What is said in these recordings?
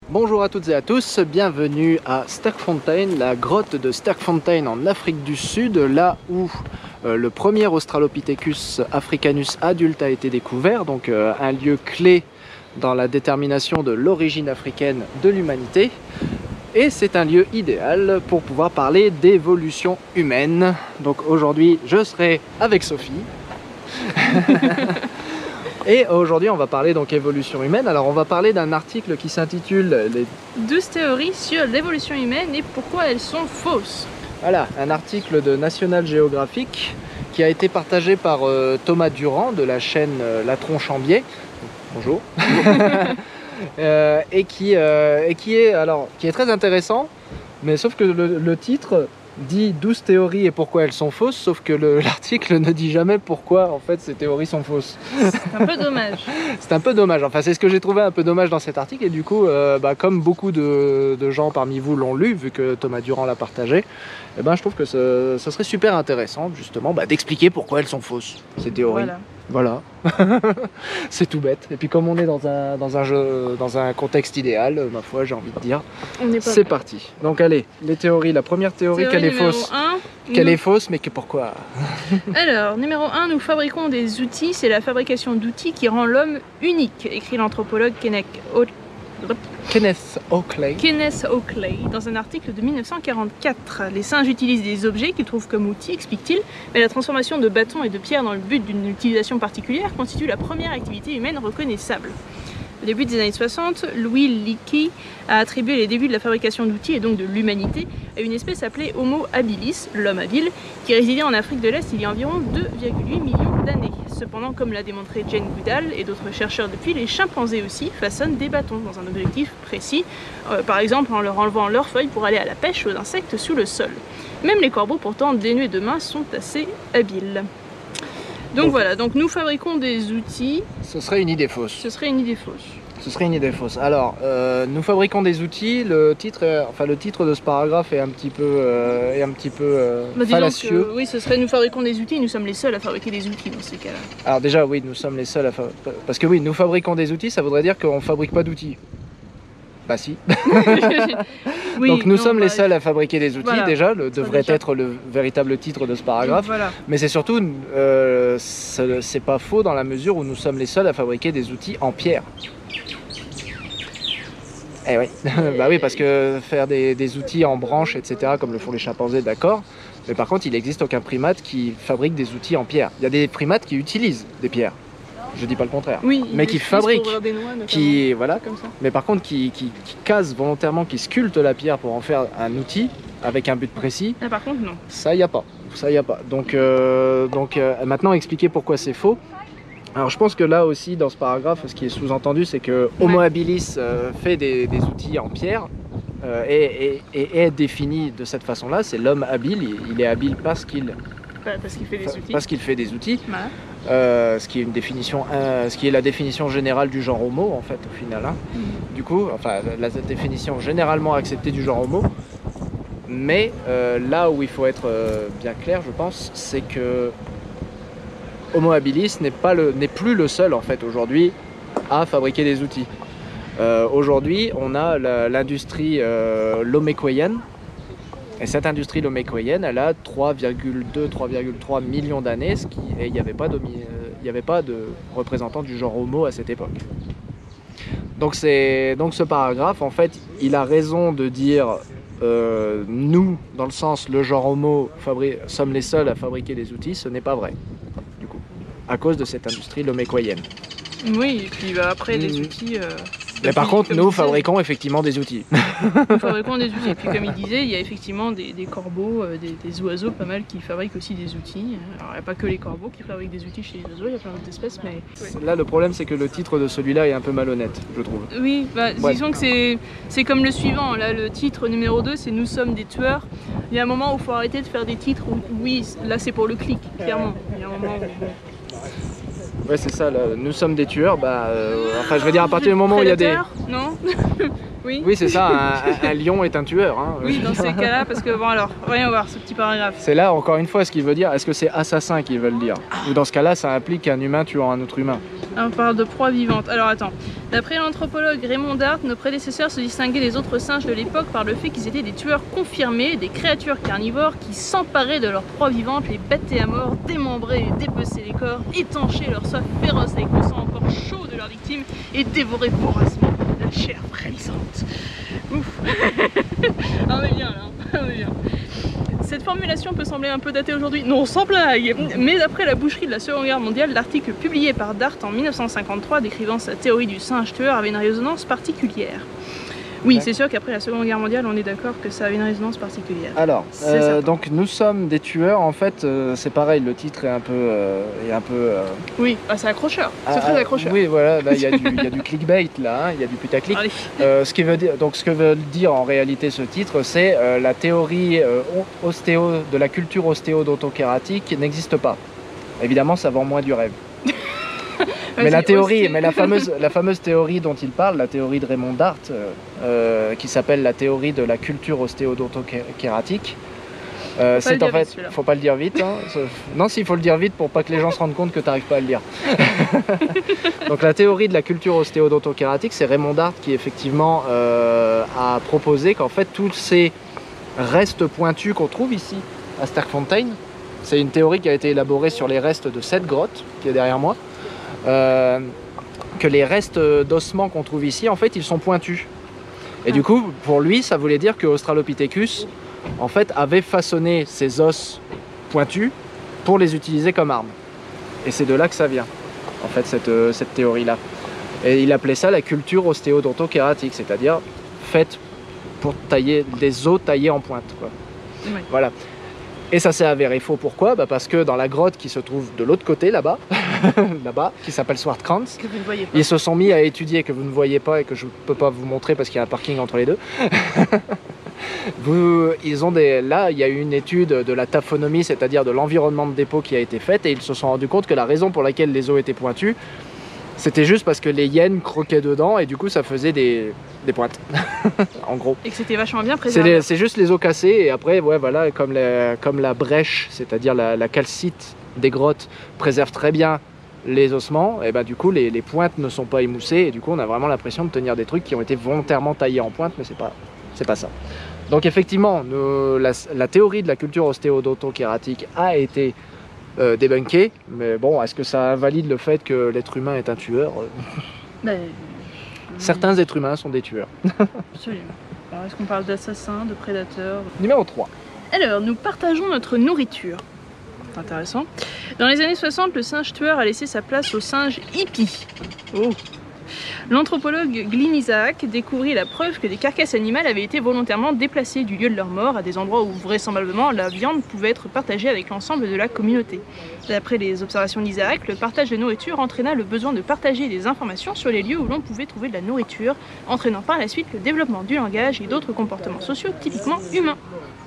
Bonjour à toutes et à tous, bienvenue à Sterkfontein, la grotte de Sterkfontein en Afrique du Sud, là où le premier Australopithecus africanus adulte a été découvert, donc un lieu clé dans la détermination de l'origine africaine de l'humanité. Et c'est un lieu idéal pour pouvoir parler d'évolution humaine. Donc aujourd'hui, je serai avec Sophie. Et aujourd'hui, on va parler donc évolution humaine. Alors, on va parler d'un article qui s'intitule les 12 théories sur l'évolution humaine et pourquoi elles sont fausses. Voilà, un article de National Geographic qui a été partagé par Thomas Durand de la chaîne La Tronche en Biais. Bonjour. Et qui est très intéressant, mais sauf que le titre dit 12 théories et pourquoi elles sont fausses, sauf que l'article ne dit jamais pourquoi en fait ces théories sont fausses. C'est un peu dommage. C'est un peu dommage, enfin c'est ce que j'ai trouvé un peu dommage dans cet article, et du coup comme beaucoup de gens parmi vous l'ont lu, vu que Thomas Durand l'a partagé, je trouve que ce serait super intéressant justement d'expliquer pourquoi elles sont fausses, ces théories. Voilà. C'est tout bête. Et puis comme on est dans un contexte idéal, ma foi, j'ai envie de dire, c'est parti. Donc allez, les théories. La première théorie qu'elle est fausse. Qu'elle est fausse, mais que pourquoi? Alors, numéro 1, nous fabriquons des outils. C'est la fabrication d'outils qui rend l'homme unique, écrit l'anthropologue Kenneth Oakley dans un article de 1944. Les singes utilisent des objets qu'ils trouvent comme outils, explique-t-il, mais la transformation de bâtons et de pierres dans le but d'une utilisation particulière constitue la première activité humaine reconnaissable. Au début des années 60, Louis Leakey a attribué les débuts de la fabrication d'outils et donc de l'humanité à une espèce appelée Homo habilis, l'homme habile, qui résidait en Afrique de l'Est il y a environ 2,8 millions d'années. Cependant, comme l'a démontré Jane Goodall et d'autres chercheurs depuis, les chimpanzés aussi façonnent des bâtons dans un objectif précis, par exemple en leur enlevant leurs feuilles pour aller à la pêche aux insectes sous le sol. Même les corbeaux, pourtant dénués de mains, sont assez habiles. Donc voilà, donc nous fabriquons des outils. Ce serait une idée fausse. Ce serait une idée fausse. Ce serait une idée fausse. Alors, nous fabriquons des outils. Le titre de ce paragraphe est un petit peu, fallacieux. Oui, ce serait nous fabriquons des outils. Nous sommes les seuls à fabriquer des outils dans ces cas-là. Alors déjà, oui, nous sommes les seuls à fabriquer. Parce que oui, nous fabriquons des outils, ça voudrait dire qu'on ne fabrique pas d'outils. Bah si. Oui, donc nous sommes les seuls à fabriquer des outils, déjà, devrait être le véritable titre de ce paragraphe. Voilà. Mais c'est surtout, c'est pas faux dans la mesure où nous sommes les seuls à fabriquer des outils en pierre. Eh oui, bah oui, parce que faire des outils en branches, etc., comme le font les chimpanzés, d'accord. Mais par contre, il n'existe aucun primate qui fabrique des outils en pierre. Il y a des primates qui utilisent des pierres. Je dis pas le contraire, oui, mais qui fabriquent, voilà, comme ça. Mais par contre qui casent volontairement, qui sculptent la pierre pour en faire un outil avec un but précis. Ah, par contre non. Ça y a pas, Donc maintenant expliquer pourquoi c'est faux. Alors je pense que là aussi dans ce paragraphe, ce qui est sous-entendu, c'est que Homo habilis fait des outils en pierre et est défini de cette façon-là. C'est l'homme habile, il est habile parce qu'il fait des outils. Parce qu'il fait des outils. Voilà. Ce qui est la définition générale du genre homo en fait au final. Du coup, enfin la définition généralement acceptée du genre homo. Mais là où il faut être bien clair, je pense, c'est que Homo habilis n'est plus le seul en fait aujourd'hui à fabriquer des outils. Aujourd'hui, on a l'industrie lomécoïenne. Et cette industrie lomécoïenne, elle a 3,3 millions d'années, et il n'y avait pas de représentant du genre Homo à cette époque. Donc ce paragraphe, en fait, il a raison de dire nous, dans le sens le genre Homo, sommes les seuls à fabriquer des outils, ce n'est pas vrai, du coup, à cause de cette industrie lomécoïenne. Oui, et puis après les outils... Mais par contre, nous fabriquons effectivement des outils. Nous fabriquons des outils. Et puis comme il disait, il y a effectivement des corbeaux, des oiseaux pas mal qui fabriquent aussi des outils. Alors il n'y a pas que les corbeaux qui fabriquent des outils chez les oiseaux, il y a plein d'autres espèces. Mais... Là, le problème, c'est que le titre de celui-là est un peu malhonnête, je trouve. Oui, disons que c'est comme le suivant. Là, le titre numéro 2, c'est « Nous sommes des tueurs ». Il y a un moment où il faut arrêter de faire des titres où, oui, là c'est pour le clic, clairement. Il y a un moment où... Ouais, c'est ça, là. Nous sommes des tueurs, enfin je veux dire à partir du moment où il y a des... Non. Oui. Oui, c'est ça, un lion est un tueur. Hein. Oui, dans ces cas-là, parce que bon alors, voyons voir ce petit paragraphe. C'est là, encore une fois, ce qu'il veut dire. Est-ce que c'est assassin qu'ils veulent dire? Ou dans ce cas-là, ça implique un humain tuant un autre humain? On parle de proie vivante. Alors attends, d'après l'anthropologue Raymond Dart, nos prédécesseurs se distinguaient des autres singes de l'époque par le fait qu'ils étaient des tueurs confirmés, des créatures carnivores qui s'emparaient de leurs proies vivantes, les battaient à mort, démembraient et dépeçaient les corps, étanchaient leur soif féroce avec le sang encore chaud de leurs victimes et dévoraient voracement la chair frémissante. Ouf. On est bien là, on est bien. Cette formulation peut sembler un peu datée aujourd'hui, non sans blague, mais d'après la boucherie de la Seconde Guerre mondiale, l'article publié par Dart en 1953 décrivant sa théorie du singe tueur avait une résonance particulière. Oui, c'est sûr qu'après la Seconde Guerre mondiale, on est d'accord que ça avait une résonance particulière. Alors, donc nous sommes des tueurs, en fait, c'est pareil, le titre est un peu... Oui, bah, c'est accrocheur, c'est très accrocheur. Oui, voilà, il y a du clickbait là, il y a du putaclic. Ce que veut dire en réalité ce titre, c'est la théorie de la culture ostéodontokératique n'existe pas. Évidemment, ça vend moins du rêve. Mais la théorie, la fameuse théorie dont il parle, la théorie de Raymond Dart, qui s'appelle la théorie de la culture ostéodontokératique, c'est en fait, faut pas le dire vite. Hein. Non, s'il faut le dire vite pour pas que les gens se rendent compte que tu n'arrives pas à le lire. Donc la théorie de la culture ostéodontokératique, c'est Raymond Dart qui effectivement a proposé qu'en fait tous ces restes pointus qu'on trouve ici à Sterkfontein, c'est une théorie qui a été élaborée sur les restes de cette grotte qui est derrière moi. Que les restes d'ossements qu'on trouve ici, en fait, ils sont pointus. Et du coup, pour lui, ça voulait dire que Australopithecus, en fait, avait façonné ses os pointus pour les utiliser comme armes. Et c'est de là que ça vient, en fait, cette théorie-là. Et il appelait ça la culture ostéodontokératique, c'est-à-dire faite pour tailler des os taillés en pointe, quoi. Oui. Voilà. Et ça s'est avéré faux. Pourquoi? Parce que dans la grotte qui se trouve de l'autre côté, là-bas, qui s'appelle Swartkrans, que vous ne voyez pas. Ils se sont mis à étudier, que vous ne voyez pas et que je ne peux pas vous montrer parce qu'il y a un parking entre les deux. Là, il y a eu une étude de la taphonomie, c'est-à-dire de l'environnement de dépôt qui a été faite, et ils se sont rendus compte que la raison pour laquelle les os étaient pointus, c'était juste parce que les hyènes croquaient dedans et du coup ça faisait des pointes, en gros. Et que c'était vachement bien préservé. C'est juste les os cassés et après, ouais, voilà, comme la brèche, c'est-à-dire la calcite des grottes préserve très bien les ossements, et ben du coup les pointes ne sont pas émoussées et du coup on a vraiment l'impression de tenir des trucs qui ont été volontairement taillés en pointe, mais c'est pas ça. Donc effectivement, la théorie de la culture ostéodontokératique a été débunkée, mais bon, est-ce que ça invalide le fait que l'être humain est un tueur? Certains êtres humains sont des tueurs. Absolument. Alors est-ce qu'on parle d'assassins, de prédateurs? Numéro 3. Alors, nous partageons notre nourriture. C'est intéressant. Dans les années 60, le singe tueur a laissé sa place au singe hippie. Oh. L'anthropologue Glyn Isaac découvrit la preuve que des carcasses animales avaient été volontairement déplacées du lieu de leur mort à des endroits où vraisemblablement la viande pouvait être partagée avec l'ensemble de la communauté. D'après les observations d'Isaac, le partage de nourriture entraîna le besoin de partager des informations sur les lieux où l'on pouvait trouver de la nourriture, entraînant par la suite le développement du langage et d'autres comportements sociaux typiquement humains.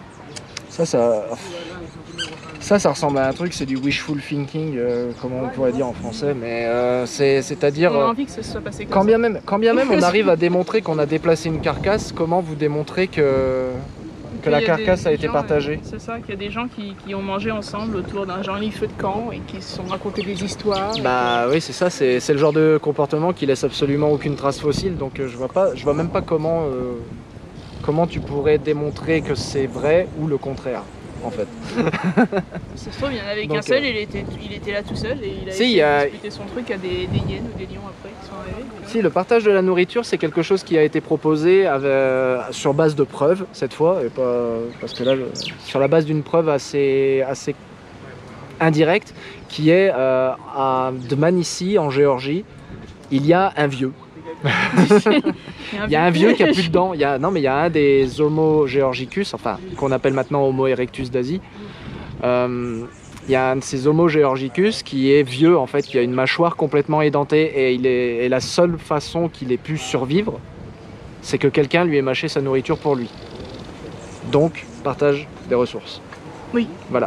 Ça ressemble à un truc, c'est du wishful thinking, comment on pourrait dire en français, mais c'est-à-dire... On a envie que ce soit passé comme quand bien même on arrive à démontrer qu'on a déplacé une carcasse, comment vous démontrez que la carcasse a été partagée? C'est ça, qu'il y a des gens qui ont mangé ensemble autour d'un joli feu de camp et qui se sont racontés des histoires. Bah oui, c'est ça, c'est le genre de comportement qui laisse absolument aucune trace fossile, donc je vois même pas comment tu pourrais démontrer que c'est vrai ou le contraire. En fait. Ça se trouve, il y en avait qu'un seul, il était là tout seul et il a disputé son truc à des hyènes ou des lions après qui sont arrivés. Si, le partage de la nourriture, c'est quelque chose qui a été proposé sur base de preuves, cette fois, et pas, parce que là, sur la base d'une preuve assez indirecte, qui est à Dmanisi, en Géorgie, il y a un vieux. Il y a un vieux qui a plus de dents. Il y a un des Homo georgicus, enfin qu'on appelle maintenant Homo erectus d'Asie. Il y a un de ces Homo georgicus qui est vieux en fait, qui a une mâchoire complètement édentée et la seule façon qu'il ait pu survivre, c'est que quelqu'un lui ait mâché sa nourriture pour lui. Donc partage des ressources. Oui. Voilà.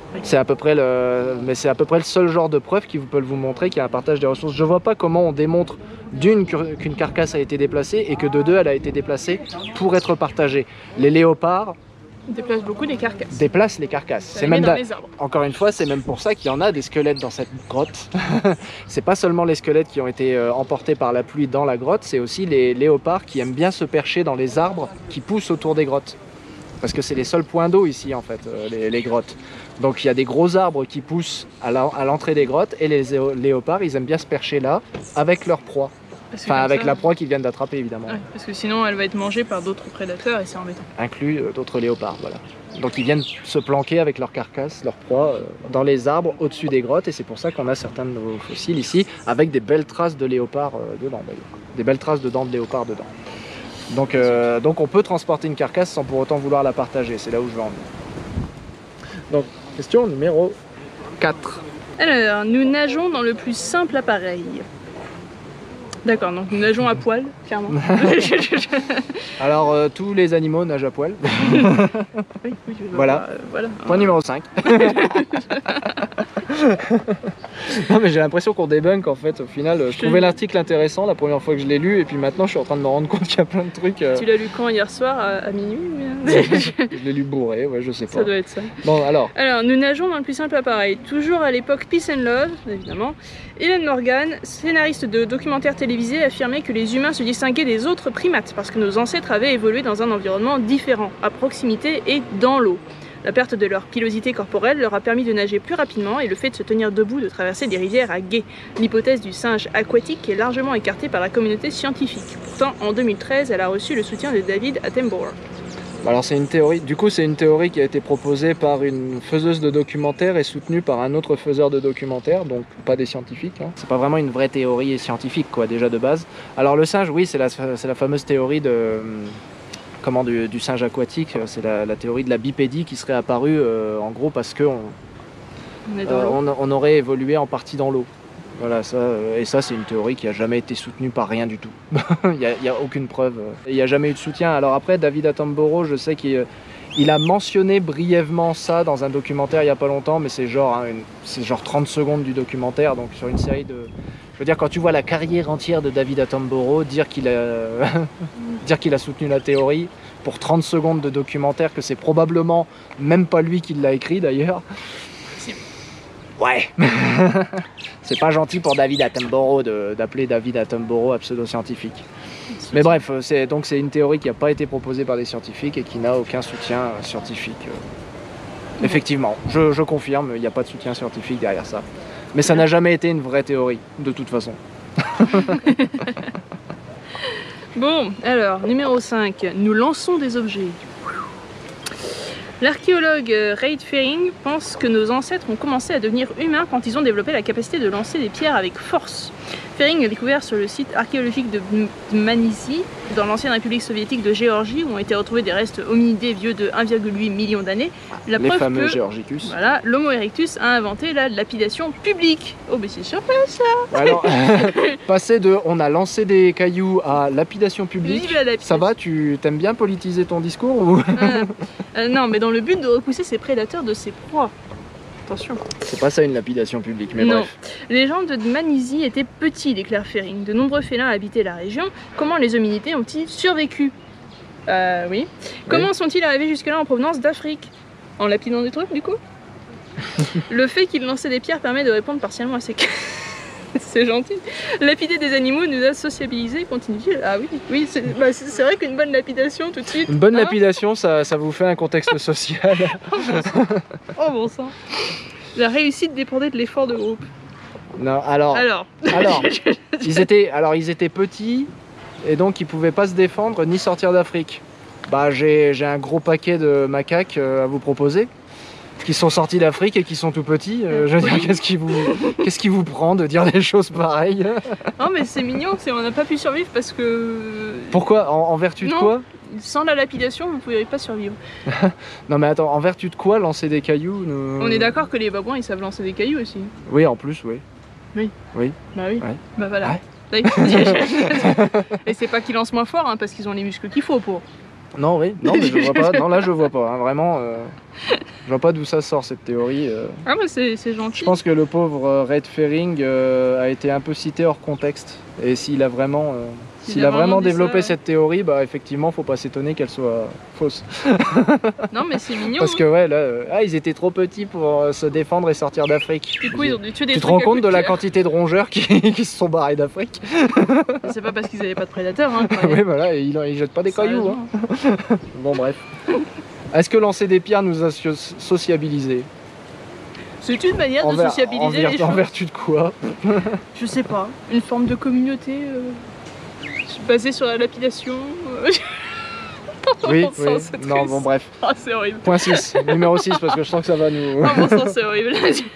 Oui. C'est à peu près mais c'est à peu près le seul genre de preuve qui peut vous montrer qu'il y a un partage des ressources. Je vois pas comment on démontre qu'une carcasse a été déplacée et que de deux, elle a été déplacée pour être partagée. Les léopards Ils déplacent beaucoup des carcasses. déplacent les carcasses. Ça les met dans les arbres. Encore une fois, c'est même pour ça qu'il y en a des squelettes dans cette grotte. C'est pas seulement les squelettes qui ont été emportés par la pluie dans la grotte, c'est aussi les léopards qui aiment bien se percher dans les arbres qui poussent autour des grottes. Parce que c'est les seuls points d'eau ici en fait, les grottes. Donc il y a des gros arbres qui poussent à l'entrée des grottes et les léopards ils aiment bien se percher là avec leur proie. Enfin avec la proie qu'ils viennent d'attraper évidemment. Ouais, parce que sinon elle va être mangée par d'autres prédateurs et c'est embêtant. Inclus d'autres léopards, voilà. Donc ils viennent se planquer avec leur carcasse, leur proie, dans les arbres au-dessus des grottes et c'est pour ça qu'on a certains de nos fossiles ici avec des belles traces de léopards dedans d'ailleurs. Des belles traces de dents de léopard dedans. Donc on peut transporter une carcasse sans pour autant vouloir la partager, c'est là où je veux en venir. Donc question numéro 4. Alors, nous nageons dans le plus simple appareil. D'accord, donc nous nageons à poil, clairement. Alors tous les animaux nagent à poil. Oui, Voilà. Voilà. Point numéro 5. Non mais j'ai l'impression qu'on débunk en fait au final. Je trouvais l'article intéressant la première fois que je l'ai lu et puis maintenant je suis en train de me rendre compte qu'il y a plein de trucs. Tu l'as lu quand, hier soir à minuit Je l'ai lu bourré, ouais je sais pas. Ça doit être ça. Bon alors. Alors, nous nageons dans le plus simple appareil. Toujours à l'époque Peace and Love, évidemment. Helen Morgan, scénariste de documentaires télévisés, affirmait que les humains se distinguaient des autres primates parce que nos ancêtres avaient évolué dans un environnement différent, à proximité et dans l'eau. La perte de leur pilosité corporelle leur a permis de nager plus rapidement et le fait de se tenir debout, de traverser des rivières à gué. L'hypothèse du singe aquatique est largement écartée par la communauté scientifique. Pourtant, en 2013, elle a reçu le soutien de David Attenborough. Alors c'est une théorie, du coup c'est une théorie qui a été proposée par une faiseuse de documentaires et soutenue par un autre faiseur de documentaires, donc pas des scientifiques. Hein. C'est pas vraiment une vraie théorie scientifique quoi déjà de base. Alors le singe, oui c'est la fameuse théorie du singe aquatique, c'est la théorie de la bipédie qui serait apparue en gros parce qu'on on aurait évolué en partie dans l'eau. Voilà, et ça c'est une théorie qui n'a jamais été soutenue par rien du tout. Il n'y a aucune preuve. Il n'y a jamais eu de soutien. Alors après, David Attenborough, je sais qu'il a mentionné brièvement ça dans un documentaire il n'y a pas longtemps, mais c'est genre 30 secondes du documentaire, donc sur une série de... Je veux dire, quand tu vois la carrière entière de David Attenborough, dire qu'il a soutenu la théorie pour 30 secondes de documentaire, que c'est probablement même pas lui qui l'a écrit d'ailleurs. Ouais. C'est pas gentil pour David Attenborough d'appeler David Attenborough un pseudo-scientifique. Mais bref, c'est une théorie qui n'a pas été proposée par des scientifiques et qui n'a aucun soutien scientifique. Effectivement, je confirme, il n'y a pas de soutien scientifique derrière ça. Mais ça n'a jamais été une vraie théorie, de toute façon. Bon, alors, numéro 5, nous lançons des objets. L'archéologue Reid Fering pense que nos ancêtres ont commencé à devenir humains quand ils ont développé la capacité de lancer des pierres avec force. Fering a découvert sur le site archéologique de Dmanisi, dans l'ancienne République soviétique de Géorgie, où ont été retrouvés des restes hominidés vieux de 1,8 million d'années, la preuve fameux que Georgicus. Voilà, l'Homo erectus a inventé la lapidation publique. Oh mais c'est surprenant ça. Alors, passer de on a lancé des cailloux à lapidation publique, Vive la lapidation. Ça va, tu t'aimes bien politiser ton discours ou... Non, mais dans le but de repousser ses prédateurs de ses proies. Attention. C'est pas ça une lapidation publique, mais non. bref. Les gens de Dmanisi étaient petits, déclare Fering. De nombreux félins habitaient la région. Comment les hominidés ont-ils survécu? Oui. Comment sont-ils arrivés jusque-là en provenance d'Afrique? En lapidant des trucs, du coup? Le fait qu'ils lançaient des pierres permet de répondre partiellement à ces questions. C'est gentil. Lapider des animaux nous a sociabilisés, continue-t-il. Ah oui, c'est vrai qu'une bonne lapidation tout de suite. Une bonne lapidation, ça vous fait un contexte social. Oh bon sang. La réussite dépendait de l'effort de groupe. Non, alors ils étaient petits et donc ils pouvaient pas se défendre ni sortir d'Afrique. Bah j'ai un gros paquet de macaques à vous proposer. Qui sont sortis d'Afrique et qui sont tout petits. Je veux dire, qu'est-ce qui vous prend de dire des choses pareilles? Non mais c'est mignon, on n'a pas pu survivre parce que... Pourquoi? En vertu de quoi? Sans la lapidation, vous ne pouvez pas survivre. Non mais attends, en vertu de quoi lancer des cailloux On est d'accord que les babouins ils savent lancer des cailloux aussi. Oui, en plus, oui. Oui. Oui. Bah oui. Ouais. Bah voilà. Ouais. Et c'est pas qu'ils lancent moins fort, hein, parce qu'ils ont les muscles qu'il faut pour. Non, oui, non, mais je vois pas. Non, là, je vois pas. Hein, vraiment, je vois pas d'où ça sort cette théorie. Ah, mais c'est gentil. Je pense que le pauvre Red Ferring a été un peu cité hors contexte. Et s'il a vraiment, s'il a vraiment développé cette théorie, bah effectivement, faut pas s'étonner qu'elle soit fausse. Non, mais c'est mignon. Parce que ouais, là, ils étaient trop petits pour se défendre et sortir d'Afrique. Du coup, ils ont dû tuer des trucs. Tu te rends compte de la quantité de rongeurs qui se sont barrés d'Afrique? C'est pas parce qu'ils avaient pas de prédateurs. Hein, oui, voilà, et ils jettent pas des cailloux. Hein. Bon, bref. Est-ce que lancer des pierres nous a sociabilisés? C'est une manière de sociabiliser les choses. En vertu de quoi? Je sais pas. Une forme de communauté basée sur la lapidation. Oui, oui. Non, bon, bref. Ah, c'est horrible. Point 6, numéro 6, parce que je sens que ça va nous... Ah, bon sang, c'est horrible.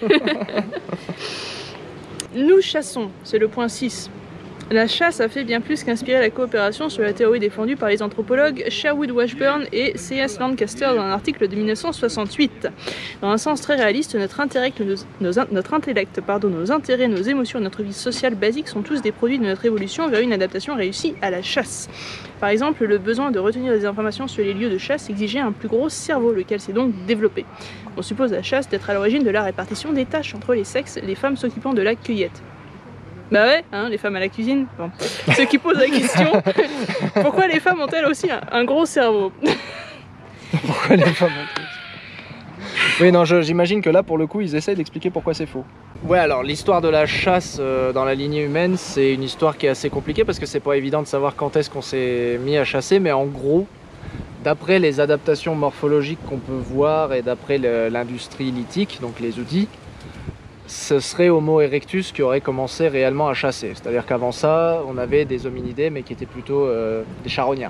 Nous chassons, c'est le point 6. La chasse a fait bien plus qu'inspirer la coopération sur la théorie défendue par les anthropologues Sherwood Washburn et C.S. Lancaster dans un article de 1968. Dans un sens très réaliste, notre intellect, nos intérêts, nos émotions et notre vie sociale basique sont tous des produits de notre évolution vers une adaptation réussie à la chasse. Par exemple, le besoin de retenir des informations sur les lieux de chasse exigeait un plus gros cerveau, lequel s'est donc développé. On suppose la chasse d'être à l'origine de la répartition des tâches entre les sexes, les femmes s'occupant de la cueillette. Bah ouais, hein, les femmes à la cuisine. Bon. Ce qui pose la question, pourquoi les femmes ont-elles aussi un gros cerveau? Pourquoi les femmes ont... Oui, non, j'imagine que là, pour le coup, ils essaient d'expliquer pourquoi c'est faux. Ouais, alors l'histoire de la chasse dans la lignée humaine, c'est une histoire qui est assez compliquée parce que c'est pas évident de savoir quand est-ce qu'on s'est mis à chasser, mais en gros, d'après les adaptations morphologiques qu'on peut voir et d'après l'industrie lithique, donc les outils, ce serait Homo erectus qui aurait commencé réellement à chasser. C'est-à-dire qu'avant ça, on avait des hominidés, mais qui étaient plutôt des charognards.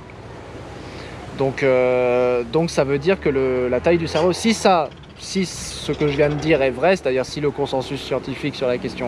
Donc ça veut dire que la taille du cerveau, si ce que je viens de dire est vrai, c'est-à-dire si le consensus scientifique sur la question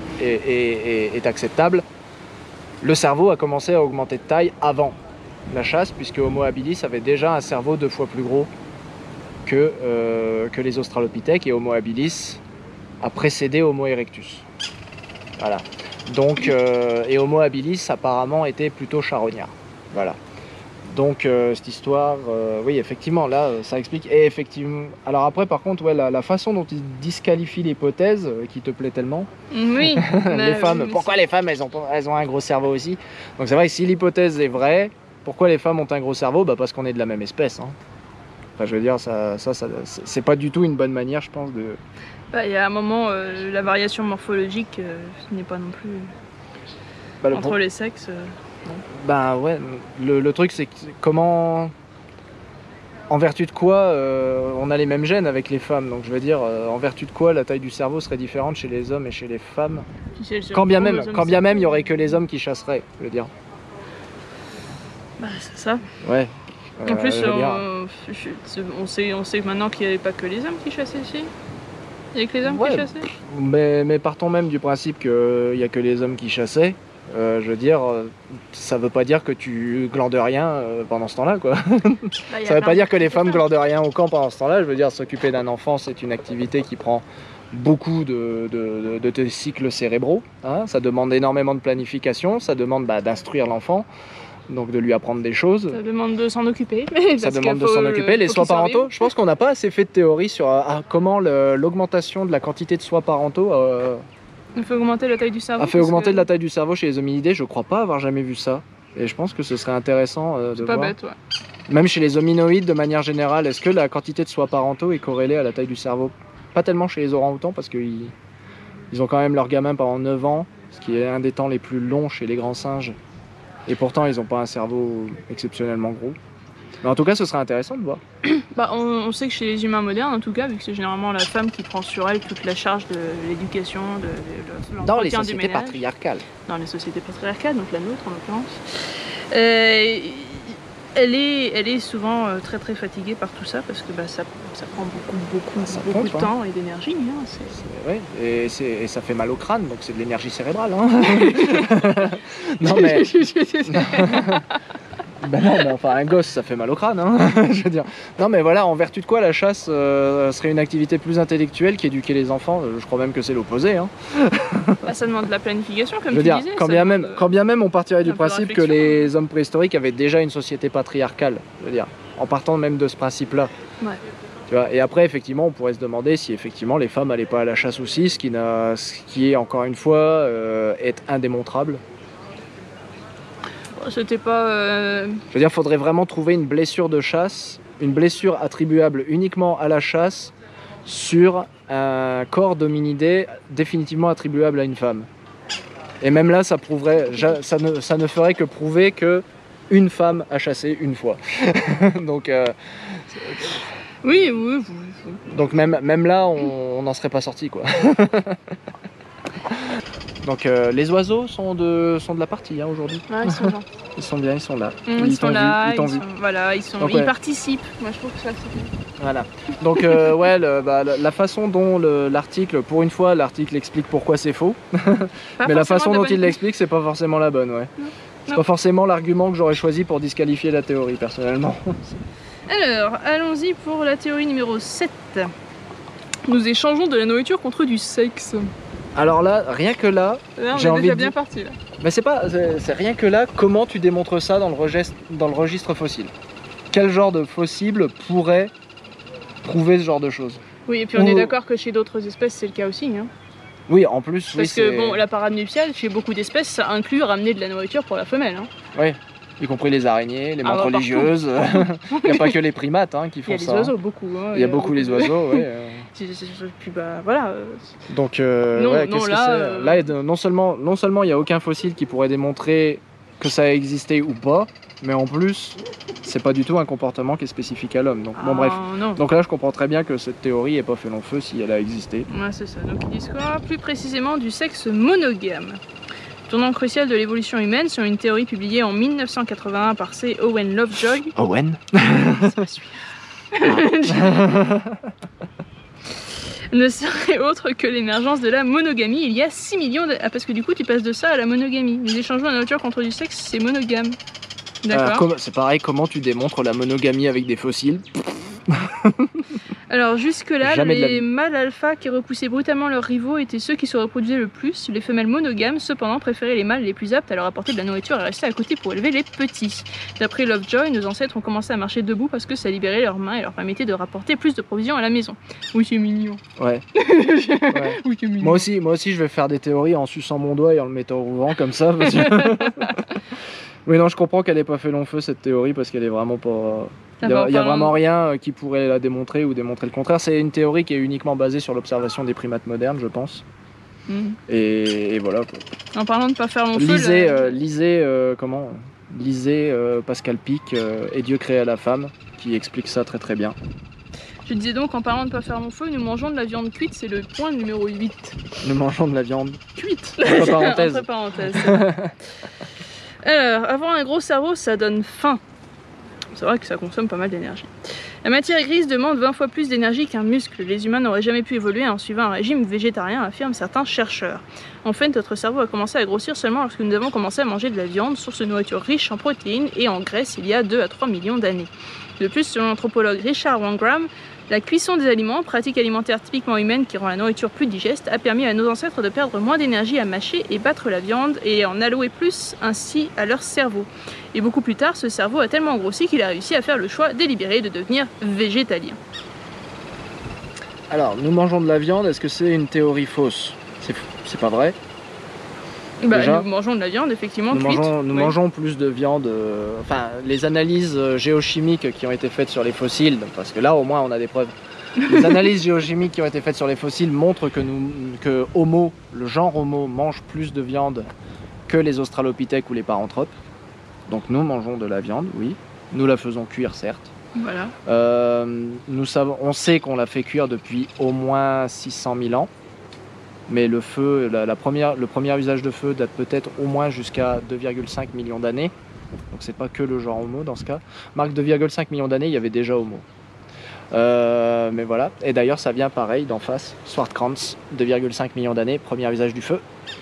est acceptable, le cerveau a commencé à augmenter de taille avant la chasse, puisque Homo habilis avait déjà un cerveau 2 fois plus gros que les australopithèques, et Homo habilis a précédé Homo erectus. Voilà. Donc, et Homo habilis apparemment était plutôt charognard. Voilà. Donc cette histoire, oui effectivement là ça explique. Et effectivement, alors après par contre ouais, la façon dont ils disqualifient l'hypothèse qui te plaît tellement. Oui. Les femmes, pourquoi les femmes elles ont un gros cerveau aussi? Donc c'est vrai que si l'hypothèse est vraie, pourquoi les femmes ont un gros cerveau? Bah parce qu'on est de la même espèce. Hein. Enfin je veux dire ça c'est pas du tout une bonne manière je pense de... Bah, y a un moment, la variation morphologique n'est pas non plus entre les sexes. Non. Ben ouais, le truc c'est comment, en vertu de quoi on a les mêmes gènes avec les femmes. Donc je veux dire, en vertu de quoi la taille du cerveau serait différente chez les hommes et chez les femmes. Quand bien même il y aurait que les hommes qui chasseraient, je veux dire. Bah c'est ça. Ouais. En plus, on sait maintenant qu'il n'y avait pas que les hommes qui chassaient ici. Il n'y a que les hommes qui chassaient. Mais partons même du principe qu'il n'y a que les hommes qui chassaient. Je veux dire, ça veut pas dire que tu glandes rien pendant ce temps-là, quoi. Ça veut pas dire que les femmes glandent rien au camp pendant ce temps-là. Je veux dire, s'occuper d'un enfant, c'est une activité qui prend beaucoup de tes cycles cérébraux. Hein. Ça demande énormément de planification, ça demande d'instruire l'enfant. Donc de lui apprendre des choses. Ça demande de s'en occuper. Ça demande de s'en occuper. Les soins parentaux, je pense qu'on n'a pas assez fait de théorie sur comment l'augmentation de la quantité de soins parentaux a fait augmenter la taille du cerveau. A fait augmenter la taille du cerveau chez les hominidés. Je crois pas avoir jamais vu ça. Et je pense que ce serait intéressant de voir. C'est pas bête, ouais. Même chez les hominoïdes, de manière générale, est-ce que la quantité de soins parentaux est corrélée à la taille du cerveau? Pas tellement chez les orang-outans parce qu'ils ont quand même leur gamin pendant 9 ans, ce qui est un des temps les plus longs chez les grands singes. Et pourtant, ils n'ont pas un cerveau exceptionnellement gros. Mais en tout cas, ce serait intéressant de voir. Bah, on sait que chez les humains modernes, en tout cas, vu que c'est généralement la femme qui prend sur elle toute la charge de l'éducation, de l'entretien du ménage. Dans les sociétés patriarcales. Dans les sociétés patriarcales, donc la nôtre en l'occurrence. Elle est souvent très très fatiguée par tout ça parce que ça prend beaucoup de temps et d'énergie. Hein, ouais, et ça fait mal au crâne, donc c'est de l'énergie cérébrale. Hein. Non mais... Ben non, mais enfin un gosse ça fait mal au crâne, hein. Je veux dire. Non mais voilà, en vertu de quoi la chasse serait une activité plus intellectuelle qu'éduquer les enfants. Je crois même que c'est l'opposé, hein. Bah, ça demande de la planification, comme Je veux tu dire, disais. quand ça bien demande, même on partirait du un peu de principe que réflexion, les hommes préhistoriques avaient déjà une société patriarcale, je veux dire, en partant même de ce principe-là. Ouais. Tu vois, et après, effectivement, on pourrait se demander si effectivement les femmes n'allaient pas à la chasse aussi, ce qui est encore une fois est indémontrable. C'était pas. Je veux dire, il faudrait vraiment trouver une blessure de chasse, une blessure attribuable uniquement à la chasse sur un corps d'hominidé définitivement attribuable à une femme. Et même là, ça ne ferait que prouver que une femme a chassé une fois. Donc, Oui, oui. donc même là, on n'en serait pas sorti, quoi. Donc les oiseaux sont de la partie, hein, aujourd'hui. Ouais, ils sont là. Ils sont bien, ils sont là. Ils sont là, Ils t'ont vu. voilà, Donc, ils ouais. participent. Moi, je trouve que ça, c'est bien. Voilà. Donc ouais, la façon dont l'article, pour une fois, l'article explique pourquoi c'est faux. Pas Mais la forcément façon de dont bonne- il l'explique, c'est pas forcément la bonne, ouais. Non. C'est Non. pas forcément l'argument que j'aurais choisi pour disqualifier la théorie, personnellement. Alors, allons-y pour la théorie numéro 7. Nous échangeons de la nourriture contre du sexe. Alors là, rien que là, Là, on J'ai est envie déjà de bien dire- parti là. mais c'est rien que là, comment tu démontres ça dans le registre fossile? Quel genre de fossile pourrait prouver ce genre de choses? Oui, et puis on est Ou- d'accord que chez d'autres espèces, c'est le cas aussi. Hein. Oui, en plus, oui, Parce que bon, la parade nuptiale, chez beaucoup d'espèces, ça inclut ramener de la nourriture pour la femelle. Hein. Oui, y compris les araignées, les Ah, menthes bah, religieuses. Il n'y a pas que les primates hein, qui Il y font a les ça. oiseaux, beaucoup. Hein. Il y a beaucoup les oiseaux, oui. Puis bah voilà. Donc, Non, ouais, non, qu'est-ce que là, c'est Là, non seulement il n'y a aucun fossile qui pourrait démontrer que ça a existé ou pas, mais en plus, c'est pas du tout un comportement qui est spécifique à l'homme. Donc, bon, bref. Non. Donc là, je comprends très bien que cette théorie n'est pas fait long feu si elle a existé. Ouais, c'est ça. Donc ils disent quoi? Plus précisément du sexe monogame. Tournant crucial de l'évolution humaine, sur une théorie publiée en 1981 par C. Owen Lovejoy. Owen C'est pas celui-là. Ne serait autre que l'émergence de la monogamie il y a 6 millions de... Ah, parce que du coup, tu passes de ça à la monogamie. Les échangements de la nourriture contre du sexe, c'est monogame. D'accord. C'est pareil, comment tu démontres la monogamie avec des fossiles? Alors jusque-là, Jamais de la les vie. mâles alpha qui repoussaient brutalement leurs rivaux étaient ceux qui se reproduisaient le plus. Les femelles monogames, cependant, préféraient les mâles les plus aptes à leur apporter de la nourriture et rester à côté pour élever les petits. D'après Lovejoy, nos ancêtres ont commencé à marcher debout parce que ça libérait leurs mains et leur permettait de rapporter plus de provisions à la maison. Oui, c'est mignon. Ouais. Ouais. Oui, c'est mignon. Moi aussi, je vais faire des théories en suçant mon doigt et en le mettant au vent comme ça. Parce que... Oui, non, je comprends qu'elle n'ait pas fait long feu cette théorie parce qu'elle est vraiment pas. Il n'y a vraiment rien qui pourrait la démontrer ou démontrer le contraire. C'est une théorie qui est uniquement basée sur l'observation des primates modernes, je pense. Mhm. Et voilà. Quoi. En parlant de pas faire long feu, Lisez Pascal Pic et Dieu créa la femme, qui explique ça très très bien. je disais donc en parlant de pas faire long feu, nous mangeons de la viande cuite, c'est le point numéro 8. Nous mangeons de la viande. Cuite Entre parenthèses. Entre parenthèses. C'est vrai. Alors, avoir un gros cerveau, ça donne faim. C'est vrai que ça consomme pas mal d'énergie. La matière grise demande 20 fois plus d'énergie qu'un muscle. Les humains n'auraient jamais pu évoluer en suivant un régime végétarien, affirment certains chercheurs. En fait, notre cerveau a commencé à grossir seulement lorsque nous avons commencé à manger de la viande, source de nourriture riche en protéines et en graisse il y a 2 à 3 millions d'années. De plus, selon l'anthropologue Richard Wrangham, la cuisson des aliments, pratique alimentaire typiquement humaine qui rend la nourriture plus digeste, a permis à nos ancêtres de perdre moins d'énergie à mâcher et battre la viande et en allouer plus ainsi à leur cerveau. Et beaucoup plus tard, ce cerveau a tellement grossi qu'il a réussi à faire le choix délibéré de devenir végétalien. Alors, nous mangeons de la viande, est-ce que c'est une théorie fausse? C'est pas vrai. Bah, Déjà, nous mangeons de la viande, effectivement, Nous, cuite. mangeons, nous Oui. mangeons plus de viande. Enfin, les analyses géochimiques qui ont été faites sur les fossiles, parce que là au moins on a des preuves. Les analyses géochimiques qui ont été faites sur les fossiles montrent que Homo, le genre Homo, mange plus de viande que les Australopithèques ou les Paranthropes. Donc nous mangeons de la viande, oui. Nous la faisons cuire, certes. Voilà. On sait qu'on l'a fait cuire depuis au moins 600 000 ans. Mais le feu, le premier usage de feu date peut-être au moins jusqu'à 2,5 millions d'années. Donc c'est pas que le genre Homo dans ce cas. Marque 2,5 millions d'années, il y avait déjà Homo. Mais voilà. Et d'ailleurs ça vient pareil d'en face. Swartkrantz, 2,5 millions d'années, premier usage du feu.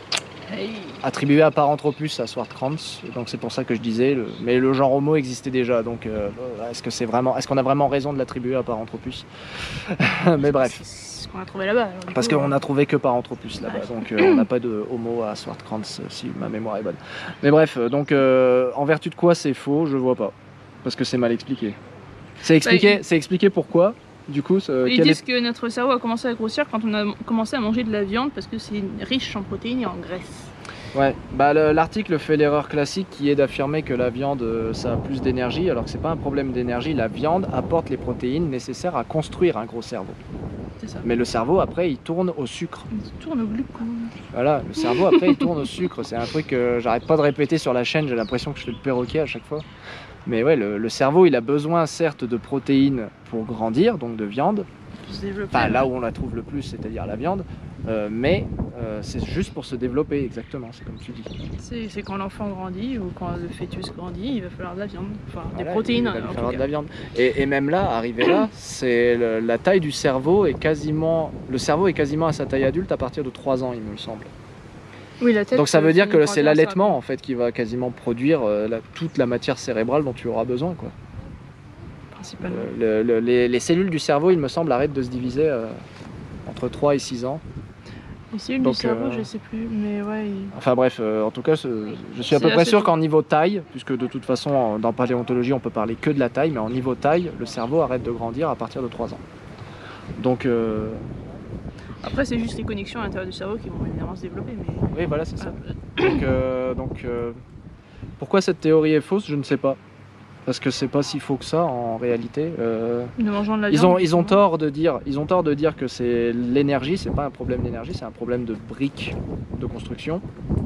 attribué à Paranthropus à Swartkrans, donc c'est pour ça que je disais, mais le genre Homo existait déjà, donc est-ce qu'on a vraiment raison de l'attribuer à Paranthropus? Mais bref. C'est ce qu'on a trouvé là-bas. Parce qu'on a trouvé que Paranthropus là-bas, donc on n'a pas de Homo à Swartkrans, si ma mémoire est bonne. Mais bref, donc en vertu de quoi c'est faux, je vois pas, parce que c'est mal expliqué. C'est expliqué pourquoi. Du coup, ils disent que notre cerveau a commencé à grossir quand on a commencé à manger de la viande parce que c'est riche en protéines et en graisse. Ouais, l'article fait l'erreur classique qui est d'affirmer que la viande ça a plus d'énergie, alors que c'est pas un problème d'énergie. La viande apporte les protéines nécessaires à construire un gros cerveau. C'est ça. Mais le cerveau après il tourne au sucre. Il tourne au glucose. Voilà, le cerveau après il tourne au sucre. C'est un truc que j'arrête pas de répéter sur la chaîne, j'ai l'impression que je fais le perroquet à chaque fois. Mais ouais, le cerveau, il a besoin certes de protéines pour grandir, donc de viande. Pour se développer. Enfin, là où on la trouve le plus, c'est-à-dire la viande. Mais c'est juste pour se développer, exactement, c'est comme tu dis. C'est quand l'enfant grandit ou quand le fœtus grandit, il va falloir de la viande. Enfin, voilà, des protéines. Il va falloir de la viande. Et même là, arrivé là, la taille du cerveau est quasiment... Le cerveau est quasiment à sa taille adulte à partir de 3 ans, il me semble. Oui, la tête, donc ça veut dire que c'est l'allaitement en fait qui va quasiment produire toute la matière cérébrale dont tu auras besoin, quoi. Principalement. Les cellules du cerveau, il me semble, arrêtent de se diviser entre 3 et 6 ans. Les cellules du cerveau, je sais plus, mais ouais. Enfin bref, en tout cas, je suis à peu près sûr qu'en niveau taille, puisque de toute façon dans paléontologie on peut parler que de la taille, mais en niveau taille, le cerveau arrête de grandir à partir de 3 ans. Donc... Après, c'est juste les connexions à l'intérieur du cerveau qui vont évidemment se développer. Mais... Oui, voilà, c'est ça. Donc, pourquoi cette théorie est fausse, je ne sais pas. Parce que c'est pas si faux que ça en réalité. Nous mangeons de la viande. Ils ont tort de dire que c'est l'énergie, c'est pas un problème d'énergie, c'est un problème de briques de construction.